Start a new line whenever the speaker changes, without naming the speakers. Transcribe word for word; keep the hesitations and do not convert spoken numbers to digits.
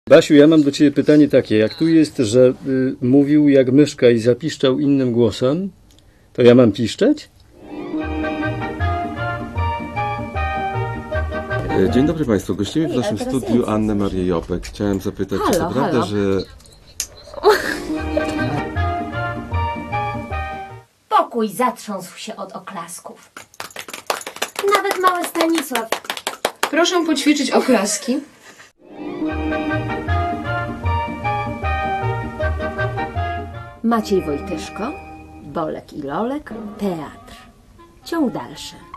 Basiu, ja mam do ciebie pytanie takie. Jak tu jest, że y, mówił jak myszka i zapiszczał innym głosem, to ja mam piszczeć?
Dzień dobry Państwu. Gościmy w naszym studiu Annę Marię Jopek. Chciałem zapytać,
Halo,
czy to prawda,
halo.
że...
Pokój zatrząsł się od oklasków. Nawet mały Stanisław.
Proszę poćwiczyć oklaski.
Maciej Wojtyszko, Bolek i Lolek, teatr. Ciąg dalszy.